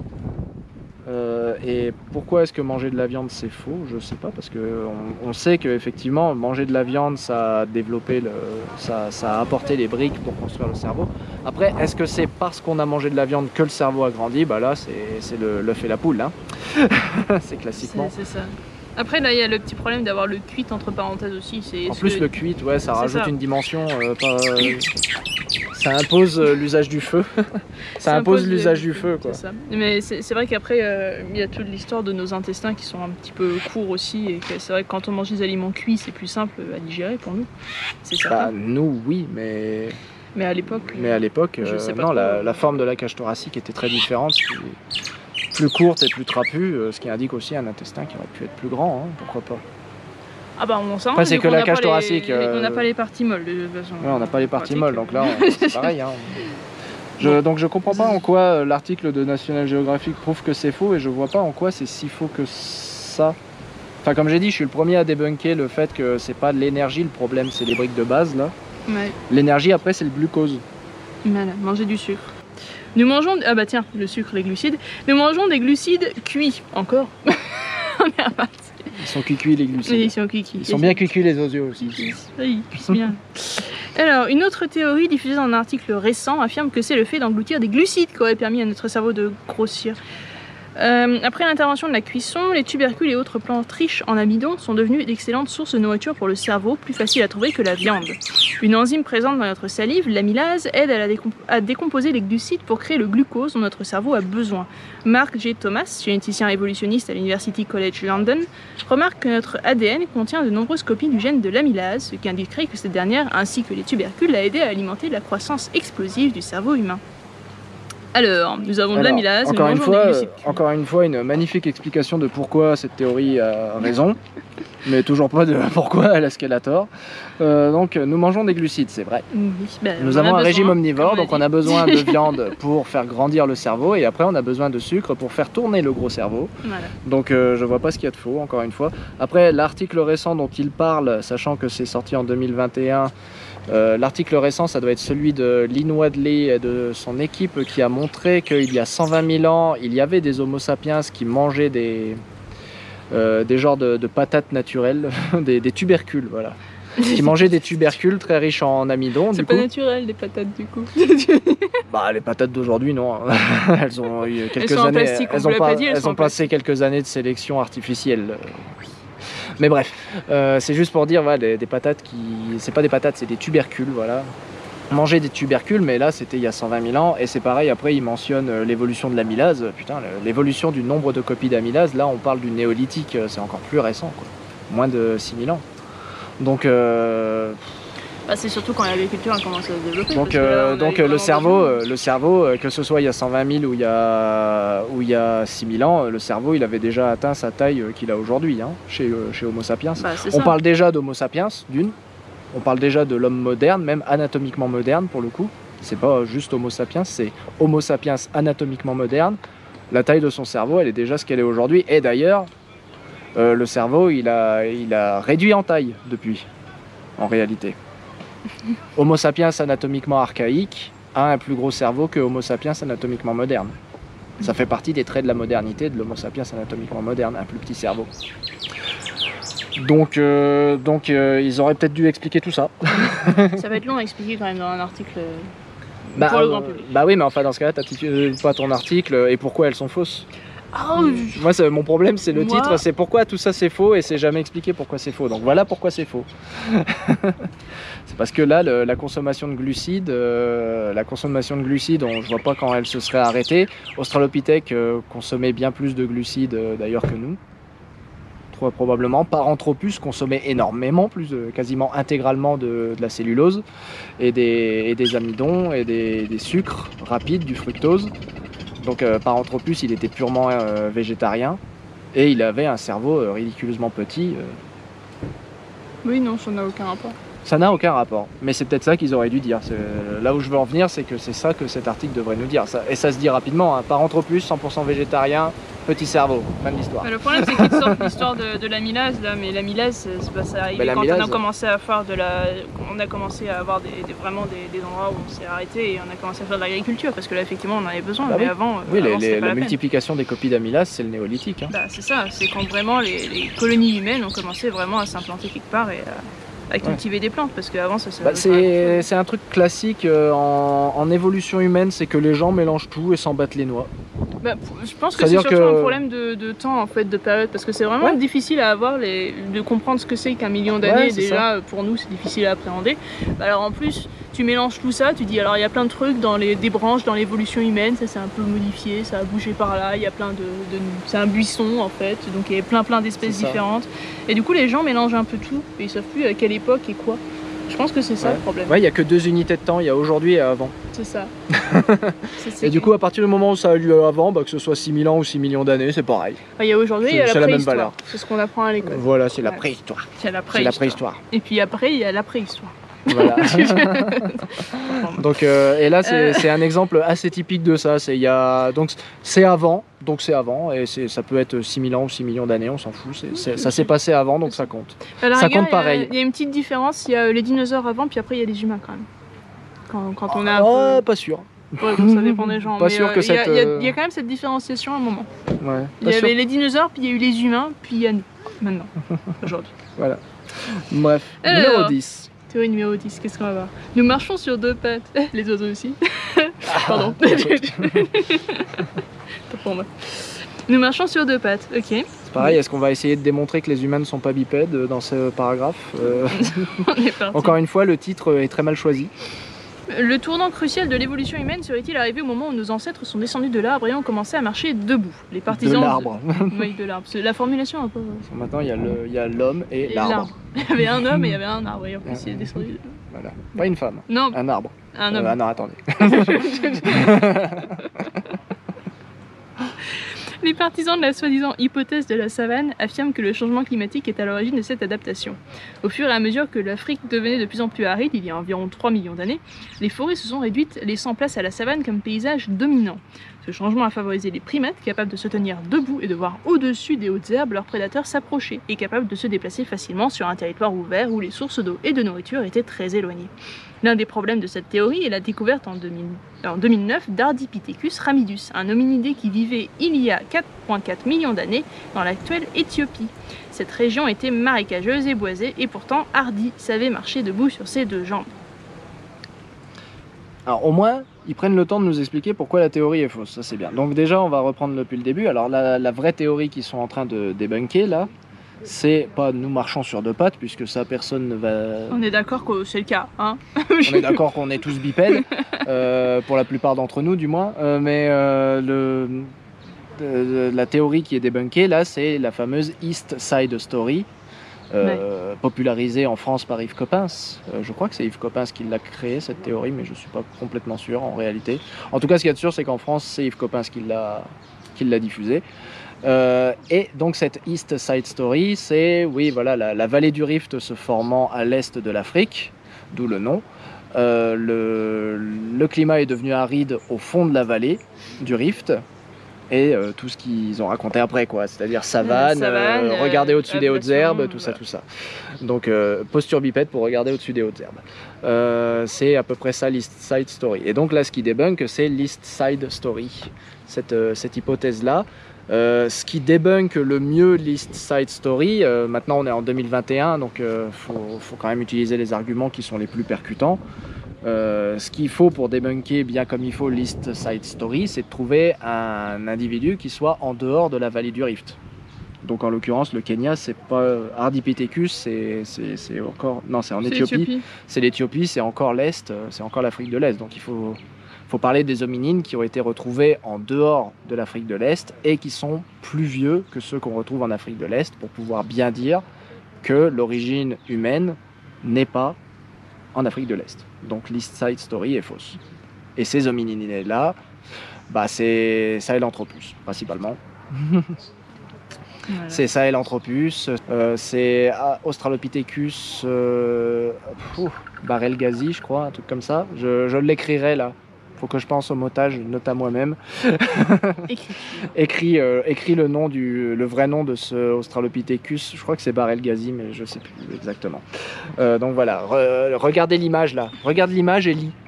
Et pourquoi est-ce que manger de la viande c'est faux? Je sais pas, parce que on sait qu'effectivement manger de la viande ça a développé ça a apporté les briques pour construire le cerveau. Après, est-ce que c'est parce qu'on a mangé de la viande que le cerveau a grandi? Bah là c'est l'œuf et la poule, hein. C'est classiquement. C'est ça. Après là il y a le petit problème d'avoir le cuit entre parenthèses aussi. En plus le cuit, ouais, ça rajoute une dimension ça impose l'usage du feu. Ça impose l'usage du feu, quoi. Ça. Mais c'est vrai qu'après, il y a toute l'histoire de nos intestins qui sont un petit peu courts aussi. Et que c'est vrai que quand on mange des aliments cuits, c'est plus simple à digérer pour nous. C'est certain. Nous, oui, mais à l'époque, non, la forme de la cage thoracique était très différente. Plus courte et plus trapue, ce qui indique aussi un intestin qui aurait pu être plus grand, hein, pourquoi pas. Ah bah on s'en rend. C'est que la cage thoracique. On n'a pas les parties molles de toute façon. Ouais, on n'a pas les parties molles, donc là c'est pareil. Hein. Donc je comprends pas en quoi l'article de National Geographic prouve que c'est faux et je vois pas en quoi c'est si faux que ça. Enfin comme j'ai dit, je suis le premier à débunker le fait que c'est pas de l'énergie le problème, c'est les briques de base là. Ouais. L'énergie après c'est le glucose. Voilà, manger du sucre. Nous mangeons... Ah bah tiens, le sucre, les glucides. Nous mangeons des glucides cuits, encore. On est reparti. Ils sont cuits les glucides. Oui, ils sont cuits. Ils sont bien cuits les osios aussi. Oui, c'est bien. Alors, une autre théorie diffusée dans un article récent affirme que c'est le fait d'engloutir des glucides qui aurait permis à notre cerveau de grossir. Après l'intervention de la cuisson, les tubercules et autres plantes riches en amidon sont devenus d'excellentes sources de nourriture pour le cerveau, plus facile à trouver que la viande. Une enzyme présente dans notre salive, l'amylase, aide à décomposer les glucides pour créer le glucose dont notre cerveau a besoin. Mark J. Thomas, généticien évolutionniste à l'University College London, remarque que notre ADN contient de nombreuses copies du gène de l'amylase, ce qui indiquerait que cette dernière, ainsi que les tubercules, a aidé à alimenter la croissance explosive du cerveau humain. Alors, nous avons de l'amylase, encore une fois, une magnifique explication de pourquoi cette théorie a raison, mais toujours pas de pourquoi est-ce qu'elle a tort. Donc, nous mangeons des glucides, c'est vrai. Oui, nous avons un régime omnivore, donc on a besoin de viande pour faire grandir le cerveau, et après on a besoin de sucre pour faire tourner le gros cerveau. Voilà. Donc, je vois pas ce qu'il y a de faux, encore une fois. Après, l'article récent dont il parle, sachant que c'est sorti en 2021, l'article récent, ça doit être celui de Lynn Wadley et de son équipe qui a montré qu'il y a 120 000 ans, il y avait des Homo sapiens qui mangeaient des genres de patates naturelles, des tubercules, voilà. Qui mangeaient des tubercules très riches en amidon. C'est pas naturel, les patates, du coup. Bah, les patates d'aujourd'hui, non. Elles ont eu quelques années. Elles ont passé quelques années de sélection artificielle. Mais bref, c'est juste pour dire, voilà, des patates qui... C'est pas des patates, c'est des tubercules, voilà. mangeaient des tubercules, mais là c'était il y a 120 000 ans, et c'est pareil, après il mentionne l'évolution de l'amylase, putain, l'évolution du nombre de copies d'amylase, là on parle du néolithique, c'est encore plus récent, quoi. Moins de 6 000 ans. Donc, Bah, c'est surtout quand l'agriculture a commencé à se développer. donc, parce que là, on a eu le cerveau, vraiment que ce soit il y a 120 000 ou il y a 6 000 ans, le cerveau il avait déjà atteint sa taille qu'il a aujourd'hui, hein, chez Homo sapiens. Bah, c'est On ça. parle déjà d'Homo sapiens, d'une. On parle déjà de l'homme moderne, même anatomiquement moderne pour le coup. C'est pas juste Homo sapiens, c'est Homo sapiens anatomiquement moderne. La taille de son cerveau, elle est déjà ce qu'elle est aujourd'hui. Et d'ailleurs, le cerveau, il a réduit en taille depuis, en réalité. Homo sapiens anatomiquement archaïque a un plus gros cerveau que Homo sapiens anatomiquement moderne. Ça fait partie des traits de la modernité de l'Homo sapiens anatomiquement moderne, un plus petit cerveau. Donc, ils auraient peut-être dû expliquer tout ça. Ça va être long à expliquer quand même dans un article Bah, pour le grand public. bah oui, mais enfin dans ce cas-là, t'intitules pas ton article et pourquoi elles sont fausses. Oh, Moi, mon problème, c'est le Moi- titre, c'est pourquoi tout ça c'est faux et c'est jamais expliqué pourquoi c'est faux. Donc voilà pourquoi c'est faux. C'est parce que là, la consommation de glucides, je vois pas quand elle se serait arrêtée. Australopithèque consommait bien plus de glucides d'ailleurs que nous. Trop probablement. Paranthropus consommait énormément, quasiment intégralement de la cellulose et des amidons et des sucres rapides, du fructose. Donc Paranthropus, il était purement végétarien et il avait un cerveau ridiculeusement petit. oui, non, ça n'a aucun rapport. Ça n'a aucun rapport, mais c'est peut-être ça qu'ils auraient dû dire. Là où je veux en venir, c'est que c'est ça que cet article devrait nous dire. Et ça se dit rapidement, hein. Paranthropus, 100% végétarien, petit cerveau, fin de l'histoire. Mais le problème, c'est qu'ils te sortent l'histoire de l'amylase, là, mais l'amylase, c'est pas ça arrivé Mais quand on l'amylase- a commencé à faire on a commencé à avoir vraiment des endroits où on s'est arrêté et on a commencé à faire de l'agriculture, parce que là, effectivement, on en avait besoin, Bah mais oui. avant, Oui, avant, c'était pas la la peine. multiplication des copies d'amylase, c'est le néolithique. Hein. Bah, c'est ça, c'est quand vraiment les colonies humaines ont commencé vraiment à s'implanter quelque part et à cultiver des plantes, parce qu'avant ça Bah, c'est un truc classique en évolution humaine, c'est que les gens mélangent tout et s'en battent les noix. Bah, je pense que c'est C'est-à-dire surtout que- un problème de temps en fait, de période, parce que c'est vraiment Ouais. difficile à avoir, de comprendre ce que c'est qu'un million d'années. Ouais, c'est Déjà pour nous c'est difficile à appréhender. Bah, alors en plus tu mélanges tout ça, tu dis alors il y a plein de trucs des branches dans l'évolution humaine, ça s'est un peu modifié, ça a bougé par là, il y a plein c'est un buisson en fait, donc il y a plein d'espèces C'est ça. différentes. Et du coup les gens mélangent un peu tout et ils savent plus à quelle époque et quoi. Je pense que c'est ça Ouais. le problème. Ouais, il n'y a que 2 unités de temps, il y a aujourd'hui et avant. C'est ça. Et du coup, à partir du moment où ça a eu lieu avant, bah, que ce soit 6 000 ans ou 6 millions d'années, c'est pareil. il y a aujourd'hui, il y a c'est la la même préhistoire. valeur. C'est ce qu'on apprend à l'école. Voilà, c'est la Ouais. préhistoire. C'est la C'est la préhistoire. Et puis après, il y a la préhistoire. Voilà. Donc, et là, c'est un exemple assez typique de ça. Donc, c'est avant, et ça peut être 6 000 ans ou 6 millions d'années, on s'en fout. Ça s'est passé avant, donc ça compte. À la Ça rigueur, compte pareil. Il y a une petite différence, il y a les dinosaures avant, puis après il y a les humains quand même. Quand on a un Oh, peu... pas sûr. Ouais, donc ça dépend des gens. Pas mais, sûr que il y a- cette, il y a quand même cette différenciation à un moment. Ouais, Il pas y sûr. avait les dinosaures, puis il y a eu les humains, puis il y a nous, maintenant, aujourd'hui. Voilà. Bref, Alors. numéro 10. Théorie numéro 10, qu'est-ce qu'on va voir? Nous marchons sur deux pattes. Les oiseaux aussi. Pardon. Ah, Pas pour moi. Nous marchons sur deux pattes, ok. C'est pareil, est-ce qu'on va essayer de démontrer que les humains ne sont pas bipèdes dans ce paragraphe On est parti. Encore une fois, le titre est très mal choisi. Le tournant crucial de l'évolution humaine serait-il arrivé au moment où nos ancêtres sont descendus de l'arbre et ont commencé à marcher debout? Les De partisans l'arbre. Oui, de l'arbre. C'est la formulation un peu. Maintenant, il y a l'homme et Et l'arbre. Il y avait un homme et il y avait un arbre. Et en plus, il est descendu. Voilà. Pas une femme, Non, un arbre. un homme. Ah non, attendez. Les partisans de la soi-disant hypothèse de la savane affirment que le changement climatique est à l'origine de cette adaptation. Au fur et à mesure que l'Afrique devenait de plus en plus aride, il y a environ 3 millions d'années, les forêts se sont réduites, laissant place à la savane comme paysage dominant. Ce changement a favorisé les primates capables de se tenir debout et de voir au-dessus des hautes herbes leurs prédateurs s'approcher, et capables de se déplacer facilement sur un territoire ouvert où les sources d'eau et de nourriture étaient très éloignées. L'un des problèmes de cette théorie est la découverte en 2009 d'Ardipithecus ramidus, un hominidé qui vivait il y a 4,4 millions d'années dans l'actuelle Éthiopie. Cette région était marécageuse et boisée, et pourtant Hardy savait marcher debout sur ses deux jambes. Alors au moins, ils prennent le temps de nous expliquer pourquoi la théorie est fausse, ça c'est bien. Donc déjà, on va reprendre depuis le début. Alors la vraie théorie qu'ils sont en train de débunker là, c'est pas nous marchons sur deux pattes, puisque ça, personne ne va... On est d'accord que c'est le cas, hein. On est d'accord qu'on est tous bipèdes, pour la plupart d'entre nous du moins, mais la théorie qui est débunkée là, c'est la fameuse East Side Story, popularisée en France par Yves Coppens. Je crois que c'est Yves Coppens qui l'a créée, cette théorie, mais je suis pas complètement sûr en réalité. En tout cas, ce qu'il y a de sûr, c'est qu'en France, c'est Yves Coppens qui l'a diffusée. Et donc cette East Side Story, c'est voilà, la vallée du Rift se formant à l'est de l'Afrique, d'où le nom. Le climat est devenu aride au fond de la vallée du Rift, et tout ce qu'ils ont raconté après, quoi, c'est-à-dire savane, regarder au-dessus des hautes herbes, tout ça. Donc posture bipède pour regarder au-dessus des hautes herbes. C'est à peu près ça l'East Side Story. Et donc là, ce qui débunk, c'est l'East Side Story, cette hypothèse-là. Ce qui débunk le mieux l'East Side Story, maintenant on est en 2021, donc faut quand même utiliser les arguments qui sont les plus percutants. Ce qu'il faut pour débunker bien comme il faut l'East Side Story, c'est de trouver un individu qui soit en dehors de la vallée du Rift. Donc en l'occurrence, le Kenya, c'est pas Ardipithecus, c'est encore... Non, c'est en Éthiopie. C'est l'Éthiopie, c'est encore l'Est, c'est encore l'Afrique de l'Est. Donc il faut parler des hominines qui ont été retrouvés en dehors de l'Afrique de l'Est et qui sont plus vieux que ceux qu'on retrouve en Afrique de l'Est pour pouvoir bien dire que l'origine humaine n'est pas en Afrique de l'Est. Donc l'East Side Story est fausse. Et ces hominines-là, c'est Sahelanthropus, principalement. Voilà. C'est Sahelanthropus, c'est Australopithecus Barelgazi, je crois, un truc comme ça. Je l'écrirai là. Faut que je pense au motage, note à moi-même. Écris le nom le vrai nom de ce Australopithecus. Je crois que c'est Barelgazi, mais je sais plus exactement. Donc voilà, regardez l'image là. Regarde l'image et lis.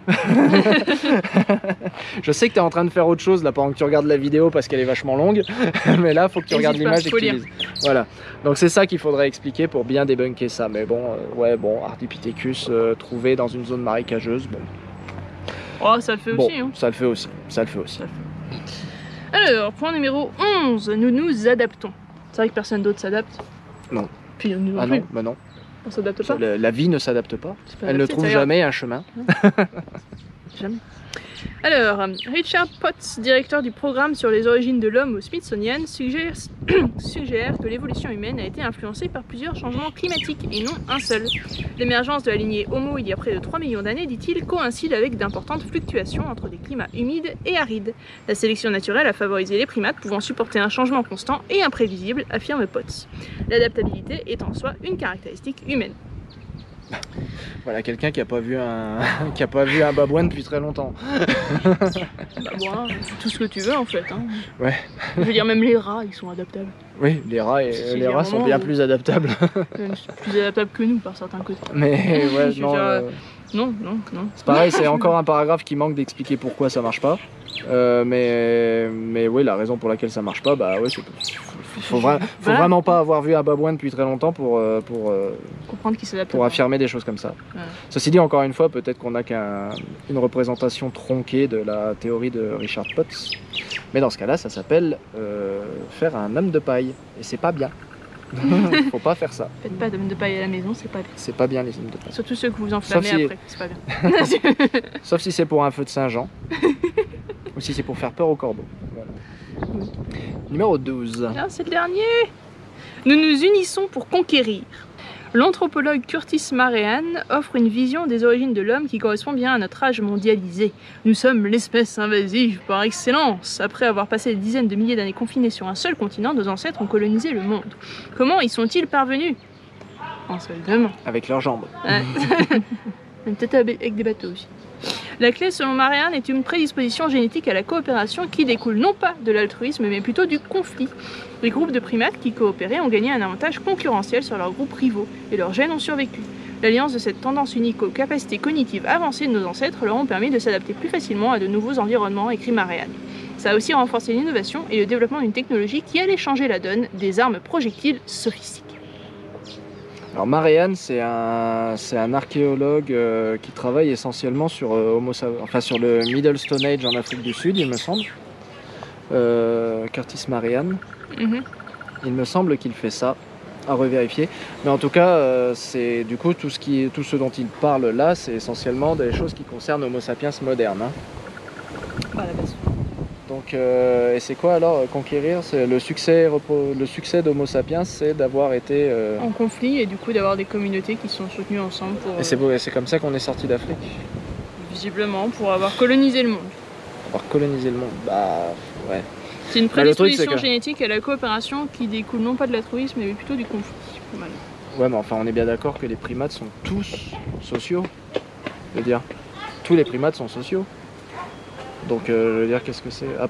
Je sais que tu es en train de faire autre chose là pendant que tu regardes la vidéo parce qu'elle est vachement longue, mais là, faut que tu regardes l'image et que tu lises. Voilà. Donc c'est ça qu'il faudrait expliquer pour bien débunker ça. Mais bon, Ardipithecus trouvé dans une zone marécageuse, bon. Oh, ça le fait aussi. Hein. Ça le fait aussi. Alors, point numéro 11, nous nous adaptons. C'est vrai que personne d'autre s'adapte. Non. Puis nous non, non. On s'adapte pas. La vie ne s'adapte pas. Elle ne trouve jamais un chemin. Jamais. Alors, Richard Potts, directeur du programme sur les origines de l'homme au Smithsonian, suggère que l'évolution humaine a été influencée par plusieurs changements climatiques et non un seul. L'émergence de la lignée Homo il y a près de 3 millions d'années, dit-il, coïncide avec d'importantes fluctuations entre des climats humides et arides. La sélection naturelle a favorisé les primates pouvant supporter un changement constant et imprévisible, affirme Potts. L'adaptabilité est en soi une caractéristique humaine. Voilà, quelqu'un qui n'a pas vu un babouin depuis très longtemps. Babouin, tout ce que tu veux en fait. Hein. Ouais. Je veux dire, même les rats, ils sont adaptables. Oui, les rats sont bien plus adaptables. Plus adaptables que nous par certains côtés. Mais ouais, non. C'est pareil, c'est encore un paragraphe qui manque d'expliquer pourquoi ça marche pas. Mais oui, la raison pour laquelle ça marche pas, faut vraiment pas avoir vu un babouin depuis très longtemps pour comprendre qu'il s'adapte. Pour affirmer des choses comme ça. Ouais. Ceci dit, encore une fois, peut-être qu'on n'a qu'une représentation tronquée de la théorie de Richard Potts. Mais dans ce cas-là, ça s'appelle faire un homme de paille. Et c'est pas bien. Faut pas faire ça. Faites pas d'homme de paille à la maison, c'est pas bien. C'est pas bien les hommes de paille. Surtout ceux que vous enflammez après, c'est pas bien. Sauf si c'est pour un feu de Saint-Jean. Ou si c'est pour faire peur aux corbeaux. Voilà. Oui. Numéro 12. Ah, c'est le dernier. Nous nous unissons pour conquérir. L'anthropologue Curtis Marehan offre une vision des origines de l'homme qui correspond bien à notre âge mondialisé. Nous sommes l'espèce invasive par excellence. Après avoir passé des dizaines de milliers d'années confinés sur un seul continent, nos ancêtres ont colonisé le monde. Comment y sont-ils parvenus? En seulement. Avec leurs jambes. Ouais. Peut-être avec des bateaux aussi. La clé, selon Marehan, est une prédisposition génétique à la coopération qui découle non pas de l'altruisme, mais plutôt du conflit. Les groupes de primates qui coopéraient ont gagné un avantage concurrentiel sur leurs groupes rivaux, et leurs gènes ont survécu. L'alliance de cette tendance unique aux capacités cognitives avancées de nos ancêtres leur ont permis de s'adapter plus facilement à de nouveaux environnements, écrit Marehan. Ça a aussi renforcé l'innovation et le développement d'une technologie qui allait changer la donne des armes projectiles sophistiquées. Alors Marehan, c'est un archéologue qui travaille essentiellement sur, sur le Middle Stone Age en Afrique du Sud, il me semble. Curtis Marehan. Il me semble qu'il fait ça. à revérifier. Mais en tout cas, c'est du coup tout ce dont il parle là, c'est essentiellement des choses qui concernent Homo sapiens moderne. Hein. Bah, la base. Donc, et c'est quoi alors conquérir? C'est le succès d'Homo sapiens, c'est d'avoir été. En conflit et du coup d'avoir des communautés qui sont soutenues ensemble pour. Et c'est beau, et c'est comme ça qu'on est sorti d'Afrique. Visiblement, pour avoir colonisé le monde. Avoir colonisé le monde, bah ouais. C'est une prédisposition que... génétique à la coopération qui découle non pas de l'altruisme mais plutôt du conflit. Mal. Ouais, mais enfin, on est bien d'accord que les primates sont tous sociaux. Je veux dire, tous les primates sont sociaux. Donc, je veux dire, qu'est-ce que c'est à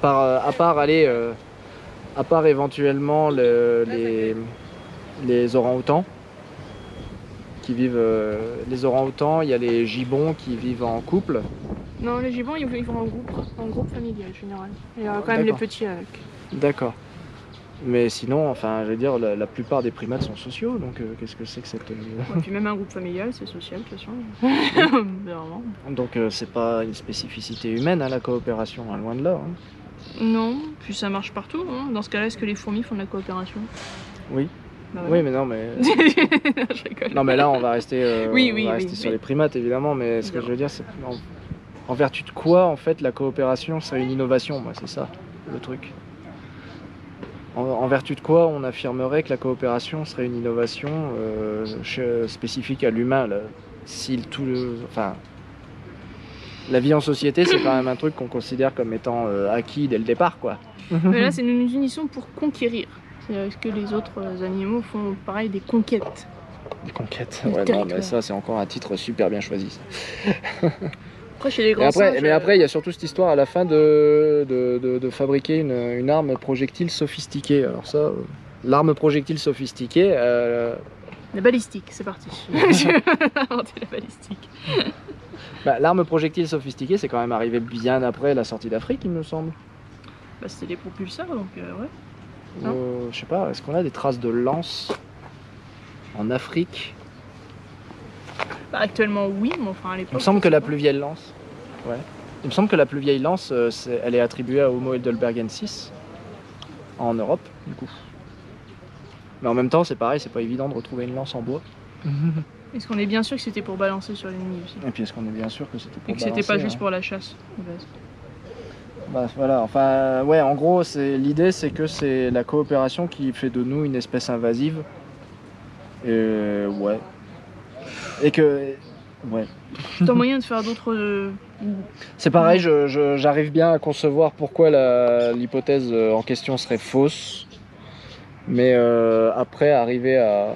part éventuellement les orang-outans qui vivent. Les orang-outans, il y a les gibbons qui vivent en couple. Non, les gibbons, ils vont en groupe familial en général. Il y a quand même les petits avec. D'accord. Mais sinon, enfin, je veux dire, la plupart des primates sont sociaux, donc qu'est-ce que c'est que cette... Et puis même un groupe familial, c'est social, de toute façon. Vraiment. Donc c'est pas une spécificité humaine, hein, la coopération, hein, loin de là. Hein. Non, puis ça marche partout. Hein. Dans ce cas-là, est-ce que les fourmis font de la coopération? Oui. Bah, oui, mais non, mais... je rigole. Non, mais là, on va rester, oui, sur les primates, évidemment, mais ce que je veux dire, c'est... En vertu de quoi, en fait, la coopération serait une innovation? Moi, c'est ça, le truc. En vertu de quoi on affirmerait que la coopération serait une innovation spécifique à l'humain? Enfin, la vie en société, c'est quand même un truc qu'on considère comme étant acquis dès le départ, quoi. Mais là, c'est nous nous unissons pour conquérir. Est-ce que les autres animaux font pareil, des conquêtes? Des conquêtes? Ouais, non, mais ça, c'est encore un titre super bien choisi. Ça. Après, chez les grands singes, mais après, il y a surtout cette histoire à la fin de fabriquer une arme projectile sophistiquée. Alors ça, l'arme projectile sophistiquée... La balistique, c'est parti. J'ai inventé la balistique. Bah, l'arme projectile sophistiquée, c'est quand même arrivé bien après la sortie d'Afrique, il me semble. Bah, c'était les propulseurs, donc ouais. Je sais pas, est-ce qu'on a des traces de lance en Afrique? Bah, actuellement, oui, mais enfin à l'époque. Il me semble que la plus vieille lance... Ouais. Il me semble que la plus vieille lance, elle est attribuée à Homo heidelbergensis en Europe, du coup. Mais en même temps, c'est pareil, c'est pas évident de retrouver une lance en bois. Est-ce qu'on est bien sûr que c'était pour balancer sur l'ennemi aussi? Et puis est-ce qu'on est bien sûr que c'était pour Et que c'était pas juste pour la chasse de base? Bah voilà, enfin ouais, en gros, l'idée c'est que c'est la coopération qui fait de nous une espèce invasive. Ouais. Et que... Ouais. T'as moyen de faire d'autres... C'est pareil, j'arrive bien à concevoir pourquoi l'hypothèse en question serait fausse. Mais après, arriver à...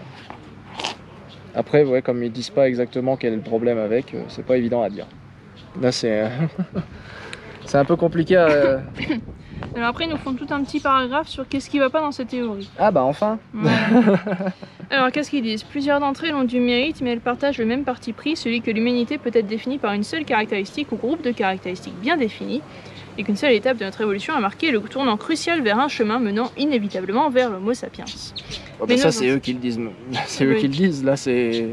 Après, ouais, comme ils disent pas exactement quel est le problème avec, c'est pas évident à dire. Là, c'est... c'est un peu compliqué à... Alors après, ils nous font tout un petit paragraphe sur qu'est-ce qui va pas dans cette théorie. Ah bah enfin. Ouais. Alors qu'est-ce qu'ils disent? Plusieurs d'entre elles ont du mérite, mais elles partagent le même parti pris, celui que l'humanité peut être définie par une seule caractéristique ou groupe de caractéristiques bien définies, et qu'une seule étape de notre évolution a marqué le tournant crucial vers un chemin menant inévitablement vers l'Homo sapiens. Oh, bah ça, c'est eux qui le disent. C'est eux qui le disent, là, c'est...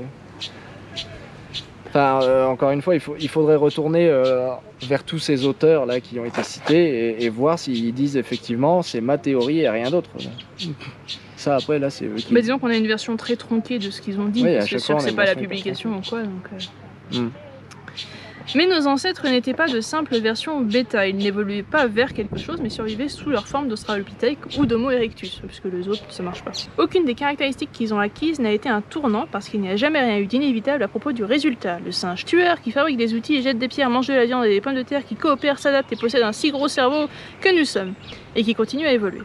Enfin, encore une fois, il faudrait retourner vers tous ces auteurs là qui ont été cités et voir s'ils disent effectivement c'est ma théorie et rien d'autre. Ça après là c'est eux qui... Bah, disons qu'on a une version très tronquée de ce qu'ils ont dit, oui, parce que c'est sûr que c'est pas la publication ou quoi. Donc, Mais nos ancêtres n'étaient pas de simples versions bêta, ils n'évoluaient pas vers quelque chose, mais survivaient sous leur forme d'Australopithèque ou d'Homo erectus, puisque les autres, ça marche pas. Aucune des caractéristiques qu'ils ont acquises n'a été un tournant, parce qu'il n'y a jamais rien eu d'inévitable à propos du résultat. Le singe tueur, qui fabrique des outils et jette des pierres, mange de la viande et des pommes de terre, qui coopère, s'adapte et possède un si gros cerveau que nous sommes, et qui continue à évoluer.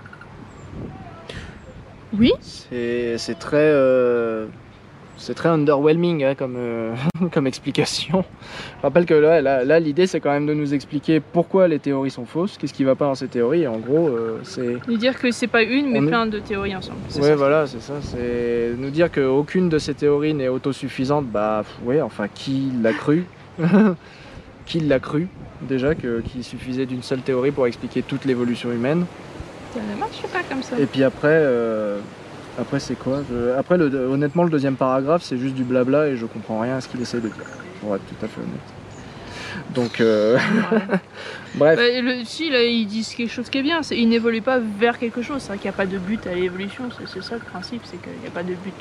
Oui. C'est très... C'est très underwhelming hein, comme explication. Je rappelle que là l'idée c'est quand même de nous expliquer pourquoi les théories sont fausses, qu'est-ce qui va pas dans ces théories, et en gros c'est... Nous dire que c'est pas une mais plein de théories ensemble. Ouais voilà, c'est ça, c'est nous dire qu'aucune de ces théories n'est autosuffisante, bah ouais, enfin qui l'a cru Qui l'a cru déjà qu'il suffisait d'une seule théorie pour expliquer toute l'évolution humaine. Ça ne marche pas comme ça. Et puis après c'est quoi Après honnêtement le deuxième paragraphe c'est juste du blabla et je comprends rien à ce qu'il essaie de dire, pour être tout à fait honnête. Donc, Ouais. bref. Si, là, ils disent quelque chose qui est bien, ils n'évoluent pas vers quelque chose, c'est vrai qu'il n'y a pas de but à l'évolution, c'est ça le principe, c'est qu'il n'y a pas de but.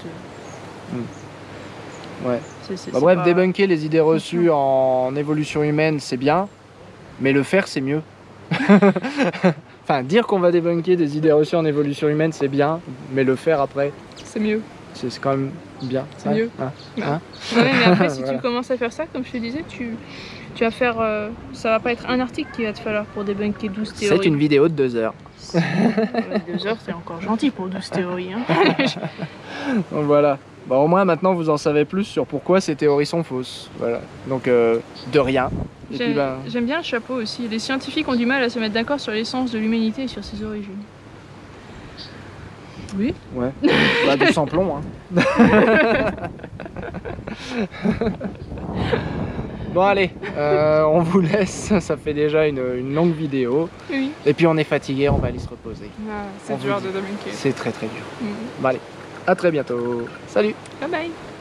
Ouais. C'est Bref, pas... débunker les idées reçues en évolution humaine, c'est bien, mais le faire, c'est mieux. Enfin, dire qu'on va débunker des idées reçues en évolution humaine, c'est bien, mais le faire après, C'est mieux. c'est quand même bien. C'est mieux. Hein, Ouais. hein. Ouais, mais après, si Voilà. tu commences à faire ça, comme je te disais, tu vas faire... ça va pas être un article qu'il va te falloir pour débunker 12 théories. C'est une vidéo de 2 heures. 2 heures, c'est encore gentil pour 12 théories. Hein. Donc voilà. Bon, au moins maintenant vous en savez plus sur pourquoi ces théories sont fausses. Voilà. Donc de rien. Et puis, J'aime bien le chapeau aussi. Les scientifiques ont du mal à se mettre d'accord sur l'essence de l'humanité et sur ses origines. Oui. ouais. Bah, de sans plomb. Hein. Bon allez, on vous laisse. Ça fait déjà une longue vidéo. Oui. Et puis on est fatigué, on va aller se reposer. Ah, On c'est vous dur dit. de débunker. C'est très très dur. Mm. Bon allez, à très bientôt. Salut. Bye bye.